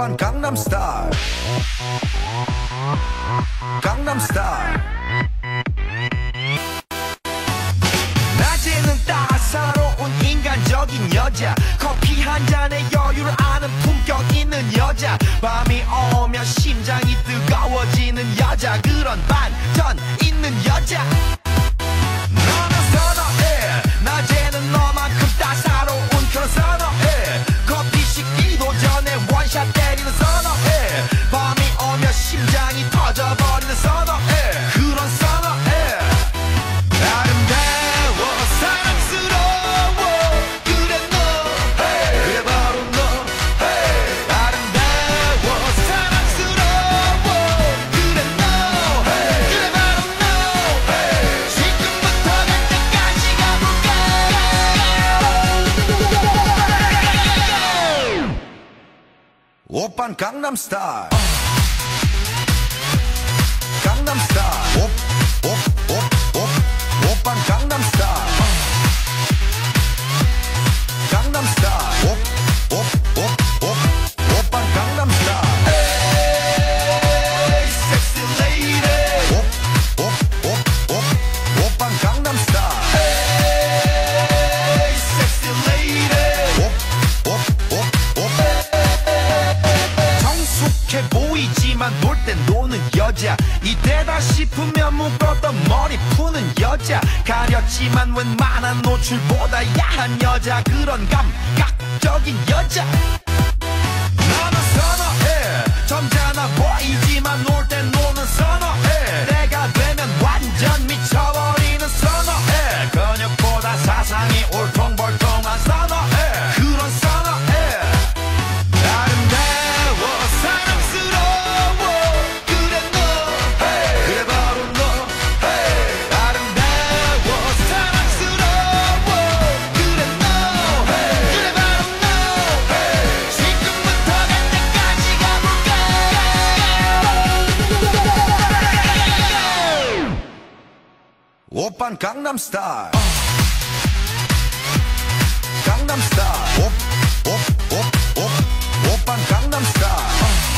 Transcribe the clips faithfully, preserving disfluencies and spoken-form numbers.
오빤 강남 스타일 강남 스타일 낮에는 따사로운 인간적인 여자 커피 한 잔에 여유를 아는 품격 있는 여자 밤이 오면 심장이 뜨거워지는 여자 그런 반전 있는 여자 너는 선호해 낮에는 너만큼 따사로운 그런 선호해 커피 식기도 전에 원샷 때리는 선호해 밤이 오면 심장이 터져버리는 선호해 그런 선호해 아름다워 사랑스러워 그래 너 hey. 그래 바로 너 hey. 아름다워 사랑스러워 그래 너 hey. 그래 바로 너 hey. 지금부터 갈 때까지 가볼까 오빤 강남 스타일 강남 스타일 옵옵옵옵 오빤 강남 스타일 강남 스타일 옵옵옵옵 오빤 강남 스타일 에이 섹시 레이디 옵옵옵옵 오빤 강남 스타일 에이 섹시 레이디 옵옵옵옵 성숙해 보이지만 놀 땐 노는 여자 이때다 싶으면 묶었던 머리 푸는 여자 가렸지만 웬만한 노출보다 야한 여자 그런 감각적인 여자 나는 선호해 점잖아 보이지만 놀 땐 노는 선호해 내가 되면 완전 미쳐버리는 선호해 근육보다 사상이 울퉁불퉁한 선호해 그런 선호해 아름다워 사랑스러워 그래 너 hey. 그래 바로 너 hey. 아름다워 사랑스러워 그래 너 hey. 그래 바로 너 hey. 지금부터 갈 때까지 가볼까 오빤 강남 스타일 강남 스타일 옵옵옵옵 오빤 강남 스타일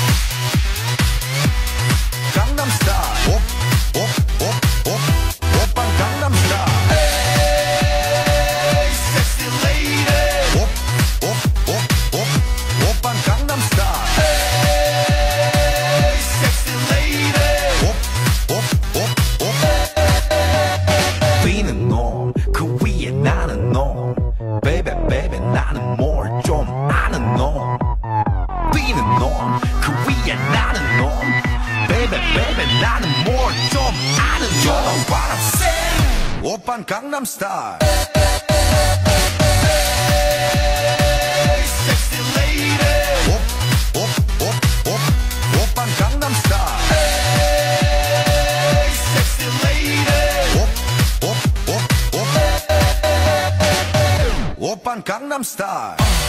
강남 스타일 옵옵옵옵 오빤 강남 스타일 에이 섹시 레이디 옵옵옵옵 오빤 강남 스타일 에이 섹시 레이디 옵옵옵옵 비는 놈 그 위에 나는 놈 베이베 베이베 나는 뭘 좀 아는 놈 비는 놈 그 위에 나는 놈 베이베 베이베 나는 뭘 좀 아는 놈 You know what I'm saying 오빤 강남 스타일 에이 섹시 레이디 옵옵옵옵 오빤 강남 스타일 에이 섹시 레이디 옵옵옵옵 오빤 강남 스타일